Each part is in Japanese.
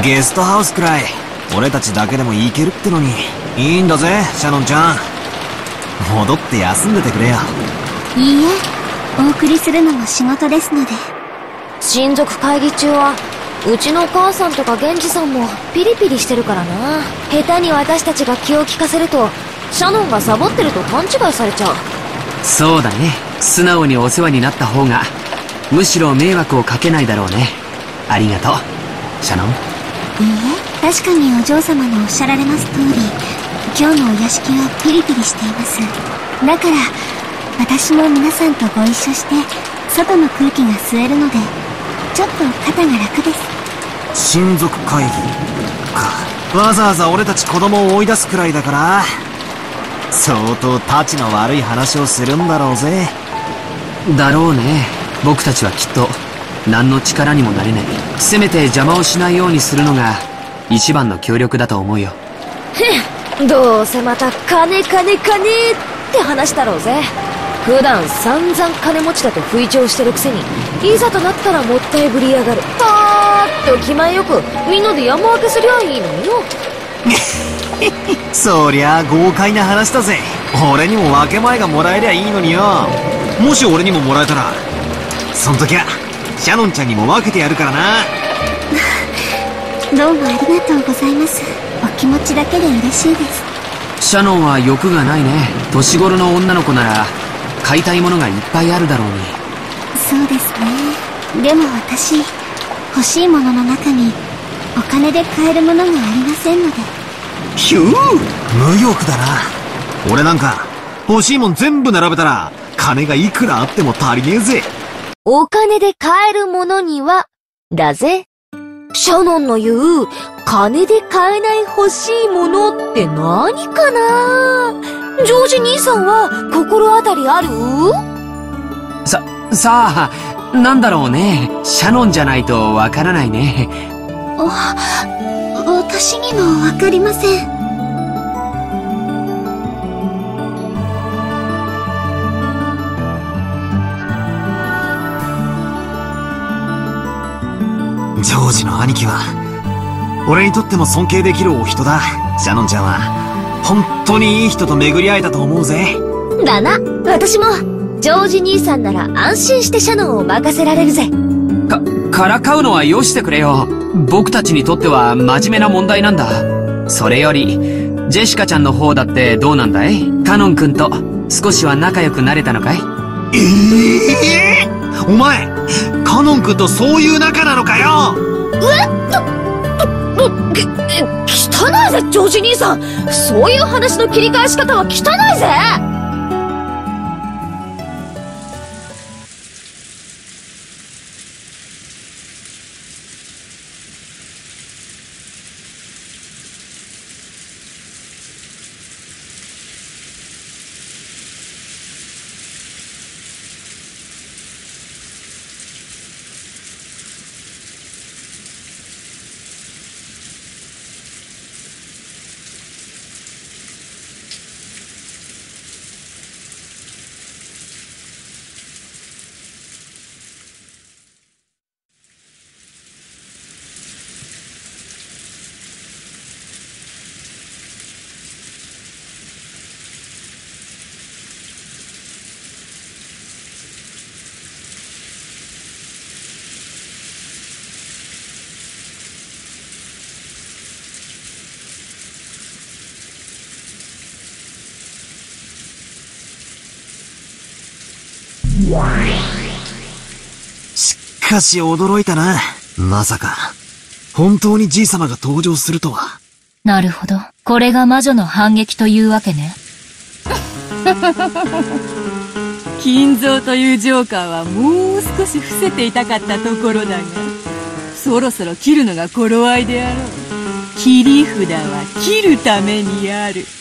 ゲストハウスくらい俺たちだけでも行けるってのに。いいんだぜシャノンちゃん、戻って休んでてくれよ。 いいえ、お送りするのも仕事ですので。 親族会議中はうちのお母さんとか源氏さんもピリピリしてるからな。下手に私たちが気を利かせるとシャノンがサボってると勘違いされちゃう。 そうだね、素直にお世話になった方がむしろ迷惑をかけないだろうね。ありがとうシャノン。 いいえ、確かにお嬢様のおっしゃられます通り、今日のお屋敷はピリピリしています。だから私も皆さんとご一緒して外の空気が吸えるのでちょっと肩が楽です。 親族会議か。わざわざ俺たち子供を追い出すくらいだから相当タチの悪い話をするんだろうぜ。 だろうね。僕たちはきっと何の力にもなれない。せめて邪魔をしないようにするのが一番の協力だと思うよ。 へっ、どうせまた金金金って話だろうぜ。普段散々金持ちだと吹聴してるくせに、いざとなったらもったいぶりやがる。パーッと気前よくみんなで山分けすりゃいいのによ。 そりゃあ豪快な話だぜ。俺にも分け前がもらえりゃいいのによ。もし俺にももらえたらそん時はシャノンちゃんにも分けてやるからな。 どうもありがとうございます。お気持ちだけで嬉しいです。 シャノンは欲がないね。年頃の女の子なら買いたいものがいっぱいあるだろうに。 そうですね。でも私、欲しいものの中にお金で買えるものがありませんので。 ひゅー、無欲だな。俺なんか欲しいもん全部並べたら金がいくらあっても足りねえぜ。 お金で買えるものにはだぜ。シャノンの言う金で買えない欲しいものって何かな。ジョージ兄さんは心当たりある？ さあ、なんだろうね。シャノンじゃないとわからないね。 私にもわかりません。 ジョージの兄貴は俺にとっても尊敬できるお人だ。シャノンちゃんは本当にいい人と巡り会えたと思うぜ。 だな、私も。ジョージ兄さんなら安心してシャノンを任せられるぜ。 からかうのはよしてくれよ。僕たちにとっては真面目な問題なんだ。それよりジェシカちゃんの方だってどうなんだい？カノン君と少しは仲良くなれたのかい？ お前カノン君とそういう仲なのかよ。 汚いぜジョージ兄さん。そういう話の切り返し方は汚いぜ。 しかし驚いたな。まさか本当にじいさまが登場するとは。 なるほど。これが魔女の反撃というわけね。 金蔵というジョーカーはもう少し伏せていたかったところだが、そろそろ切るのが頃合いであろう。切り札は切るためにある。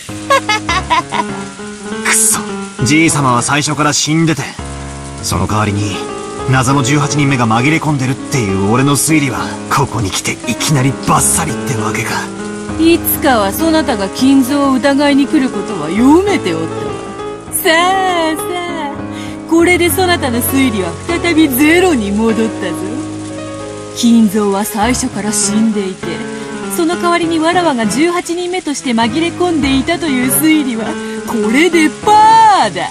くそ、じいさまは最初から死んでて、その代わりに謎の18人目が紛れ込んでるっていう俺の推理はここに来ていきなりバッサリってわけか。 いつかはそなたが金蔵を疑いに来ることは読めておったわ。さあさあ、これでそなたの推理は再びゼロに戻ったぞ。 金蔵は最初から死んでいて、その代わりにわらわが18人目として紛れ込んでいたという推理はこれでパーだ。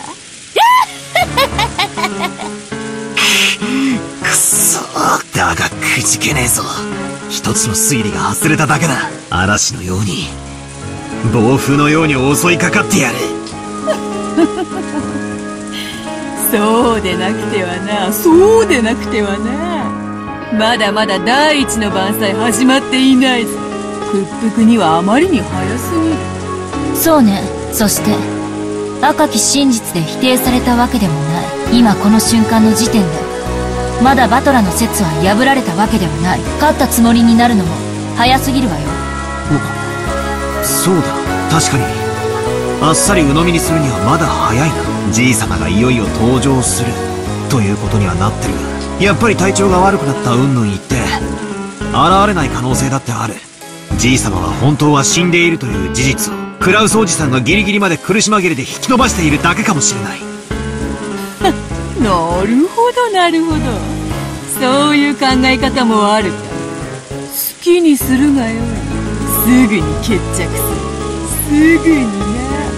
くそー、だがくじけねえぞ。一つの推理が外れただけだ。嵐のように、暴風のように襲いかかってやる。 そうでなくてはな、そうでなくてはな。まだまだ第一の晩祭始まっていないぞ。屈服にはあまりに早すぎる。 そうね。そして赤き真実で否定されたわけでもない。今この瞬間の時点でまだバトラの説は破られたわけではない。勝ったつもりになるのも早すぎるわよ。 そうだ、確かにあっさり鵜呑みにするにはまだ早いな。じいさまがいよいよ登場するということにはなってるが、やっぱり体調が悪くなったうんぬん言って現れない可能性だってある。じいさまは本当は死んでいるという事実をクラウスおじさんがギリギリまで苦し紛れで引き延ばしているだけかもしれない。 なるほどなるほど、そういう考え方もあるか。好きにするがよい。すぐに決着する。すぐにな。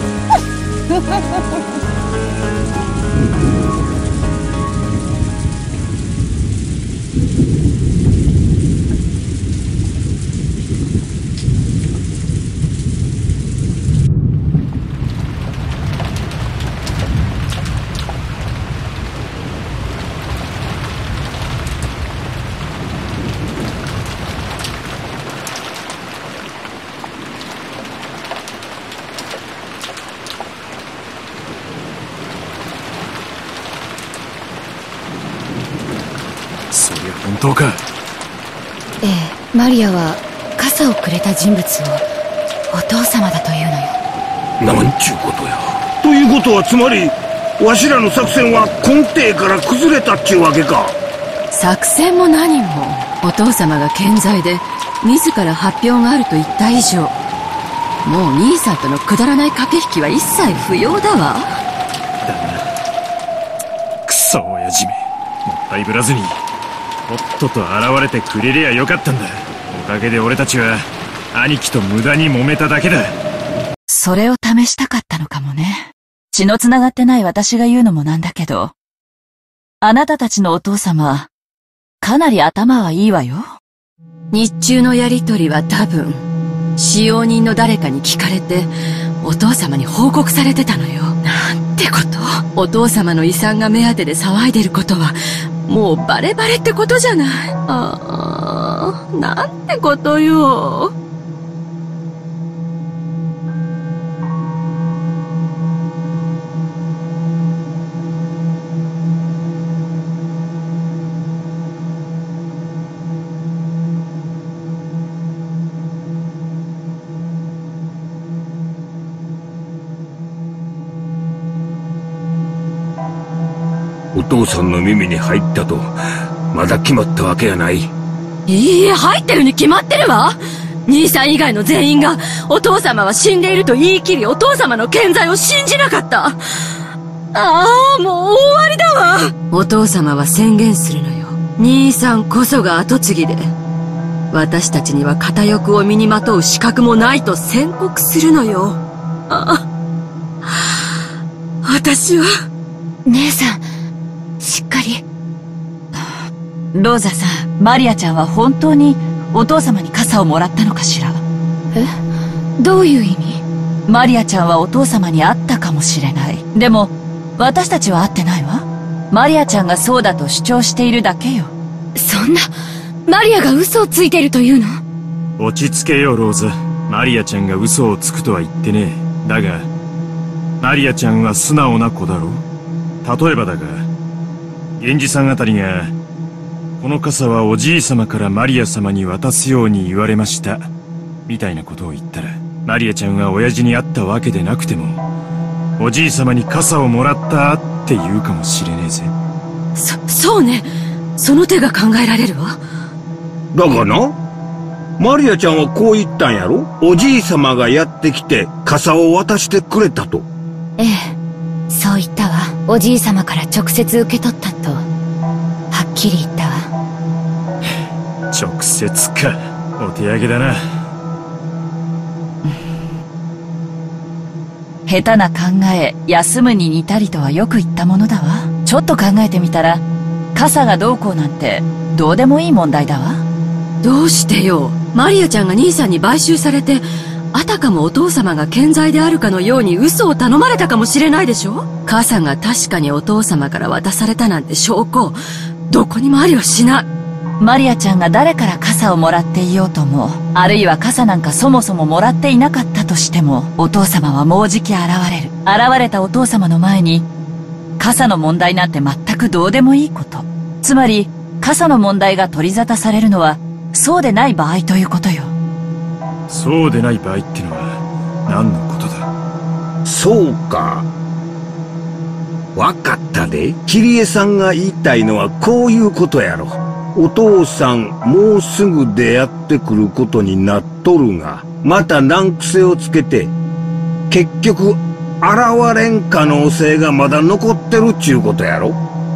そりゃ本当か。 ええ、マリアは傘をくれた人物をお父様だというのよ。 なんちゅうことや。ということはつまりわしらの作戦は根底から崩れたっちゅうわけか。 作戦も何もお父様が健在で自ら発表があると言った以上、もう兄さんとのくだらない駆け引きは一切不要だわ。 だな。くそ親父め、もったいぶらずにとっとと現れてくれりゃよかったんだ。おかげで俺たちは兄貴と無駄に揉めただけだ。 それを試したかったのかもね。血の繋がってない私が言うのもなんだけど、あなたたちのお父様、かなり頭はいいわよ。日中のやりとりは多分、使用人の誰かに聞かれて、お父様に報告されてたのよ。なんてこと。お父様の遺産が目当てで騒いでることは、もうバレバレってことじゃない。ああ、なんてことよ。 お父さんの耳に入ったとまだ決まったわけやない。 いいえ、入ってるに決まってるわ。兄さん以外の全員がお父様は死んでいると言い切り、お父様の健在を信じなかった。ああ、もう終わりだわ。お父様は宣言するのよ。兄さんこそが跡継ぎで、私たちには片翼を身にまとう資格もないと宣告するのよ。私は。 姉さん、しっかり。ローザさん、マリアちゃんは本当にお父様に傘をもらったのかしら？ え？どういう意味？ マリアちゃんはお父様に会ったかもしれない。でも、私たちは会ってないわ。マリアちゃんがそうだと主張しているだけよ。 そんな、マリアが嘘をついているというの？ 落ち着けよ、ローズ。マリアちゃんが嘘をつくとは言ってねえ。だが、マリアちゃんは素直な子だろ。例えばだが、源氏さんあたりが、この傘はおじい様からマリア様に渡すように言われました、みたいなことを言ったら、マリアちゃんは親父に会ったわけでなくても、おじい様に傘をもらったって言うかもしれねえぜ。 そうね。その手が考えられるわ。 だがな、マリアちゃんはこう言ったんやろ。おじい様がやってきて傘を渡してくれたと。 ええ、そう言ったわ。おじい様から直接受け取ったとはっきり言ったわ。 直接か。お手上げだな。 下手な考え、休むに似たりとはよく言ったものだわ。ちょっと考えてみたら、傘がどうこうなんて、どうでもいい問題だわ。 どうしてよ。マリアちゃんが兄さんに買収されて、あたかもお父様が健在であるかのように嘘を頼まれたかもしれないでしょ。傘が確かにお父様から渡されたなんて証拠、どこにもありはしない。 マリアちゃんが誰から傘をもらっていようとも、あるいは傘なんかそもそももらっていなかったとしても、お父様はもうじき現れる。現れたお父様の前に、傘の問題なんて全くどうでもいいこと。つまり、傘の問題が取り沙汰されるのは、そうでない場合ということよ。 そうでない場合ってのは、何のことだ？ そうか。わかったで。桐江さんが言いたいのはこういうことやろ。お父さん、もうすぐ出会ってくることになっとるが、また難癖をつけて、結局、現れん可能性がまだ残ってるっちゅうことやろ。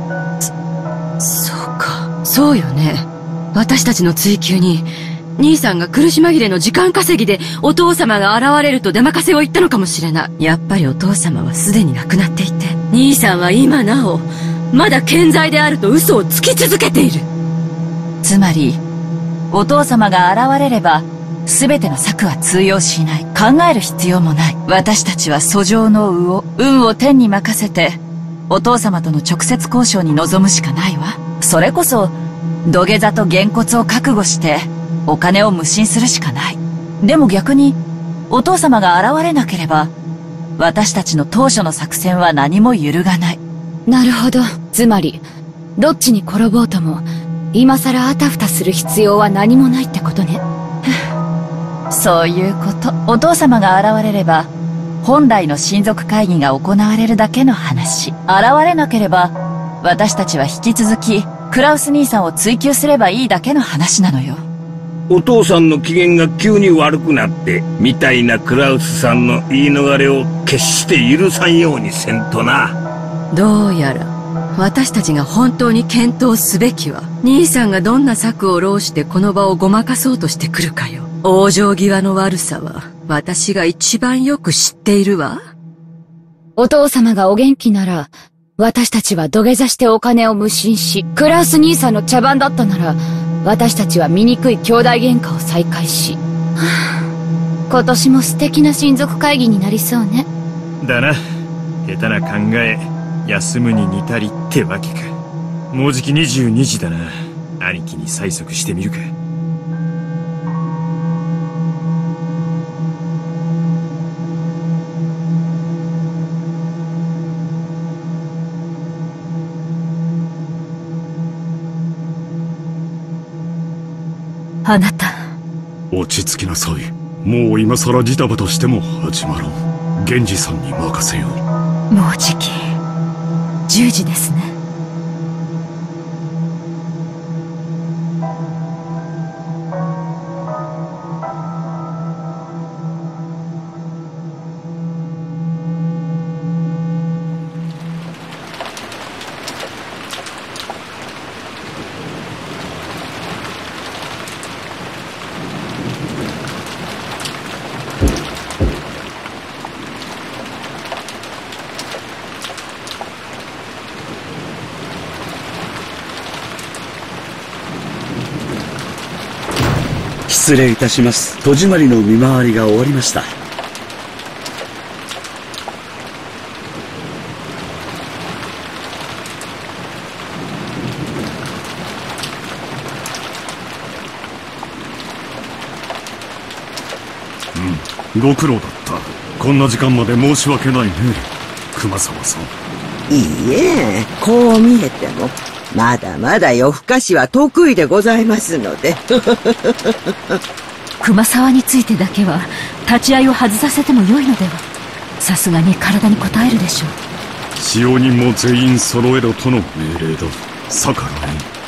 そうか。そうよね。私たちの追求に、兄さんが苦し紛れの時間稼ぎでお父様が現れると出任せを言ったのかもしれない。やっぱりお父様はすでに亡くなっていて、兄さんは今なお、まだ健在であると嘘をつき続けている。 つまり、お父様が現れれば、すべての策は通用しない。考える必要もない。私たちは訴状の運を天に任せて、お父様との直接交渉に臨むしかないわ。それこそ、土下座とげんこつを覚悟して、お金を無心するしかない。でも逆に、お父様が現れなければ、私たちの当初の作戦は何も揺るがない。 なるほど。つまり、どっちに転ぼうとも、今更あたふたする必要は何もないってことね。 そういうこと。お父様が現れれば、本来の親族会議が行われるだけの話。現れなければ、私たちは引き続き、クラウス兄さんを追求すればいいだけの話なのよ。 お父さんの機嫌が急に悪くなって、みたいなクラウスさんの言い逃れを決して許さんようにせんとな。 どうやら、私たちが本当に検討すべきは、兄さんがどんな策を弄してこの場をごまかそうとしてくるかよ。往生際の悪さは、私が一番よく知っているわ。 お父様がお元気なら、私たちは土下座してお金を無心し、クラウス兄さんの茶番だったなら、私たちは醜い兄弟喧嘩を再開し、今年も素敵な親族会議になりそうね。 だな。下手な考え、休むに似たりってわけか。もうじき22時だな。兄貴に催促してみるか。 あなた。 落ち着きなさい。もう今さらジタバタしても始まらん。源氏さんに任せよう。 もうじき10時ですね。 失礼いたします。戸締まりの見回りが終わりました。 ご苦労だった。こんな時間まで申し訳ないね、熊沢さん。 いいえ、こう見えてもまだまだ夜更かしは得意でございますので。 熊沢についてだけは立ち会いを外させてもよいのでは。さすがに体に応えるでしょう。 使用人も全員揃えろとの命令だ。逆らえん。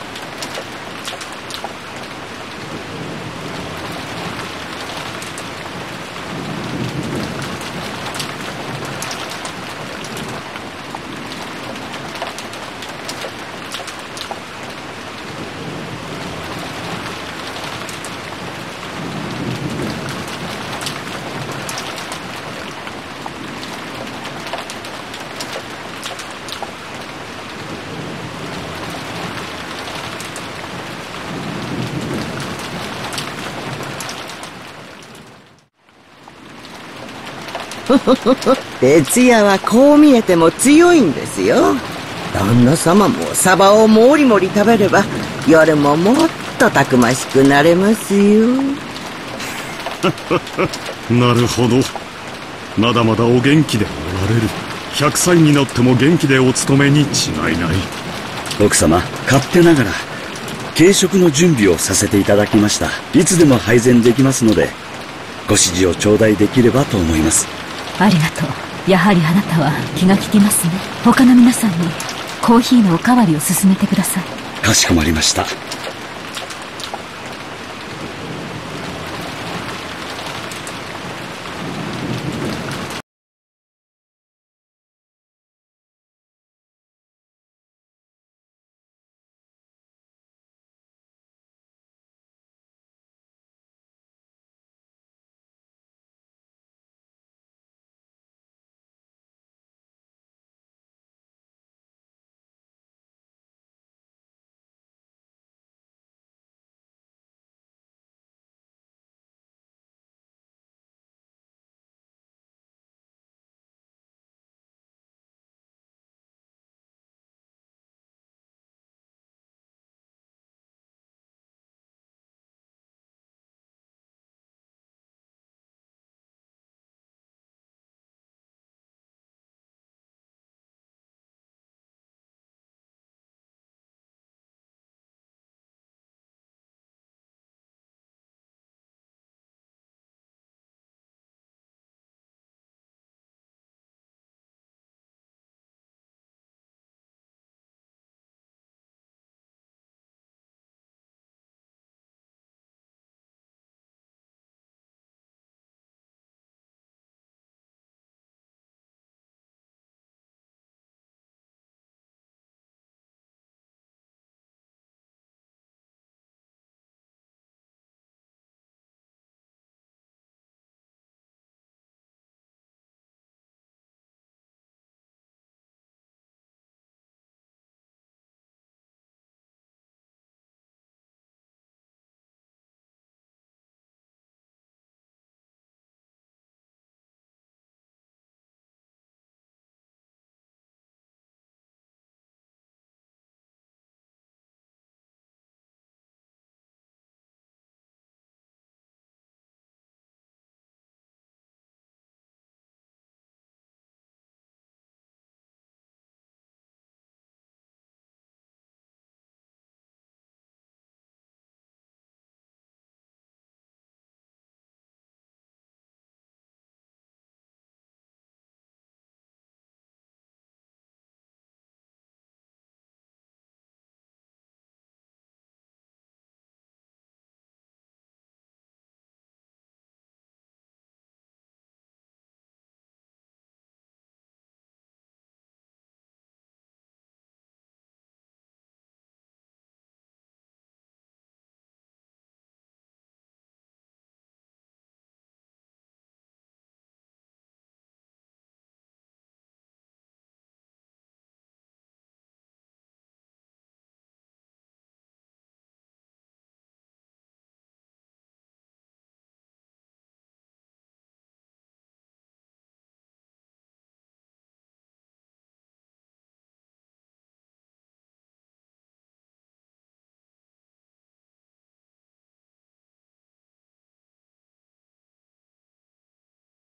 徹夜はこう見えても強いんですよ。旦那様もサバをもりもり食べれば夜ももっとたくましくなれますよ。 なるほど。まだまだお元気でおられる。100歳になっても元気でお勤めに違いない。 奥様、勝手ながら軽食の準備をさせていただきました。いつでも配膳できますのでご指示を頂戴できればと思います。 ありがとう。やはりあなたは気が利きますね。他の皆さんにコーヒーのおかわりを勧めてください。 かしこまりました。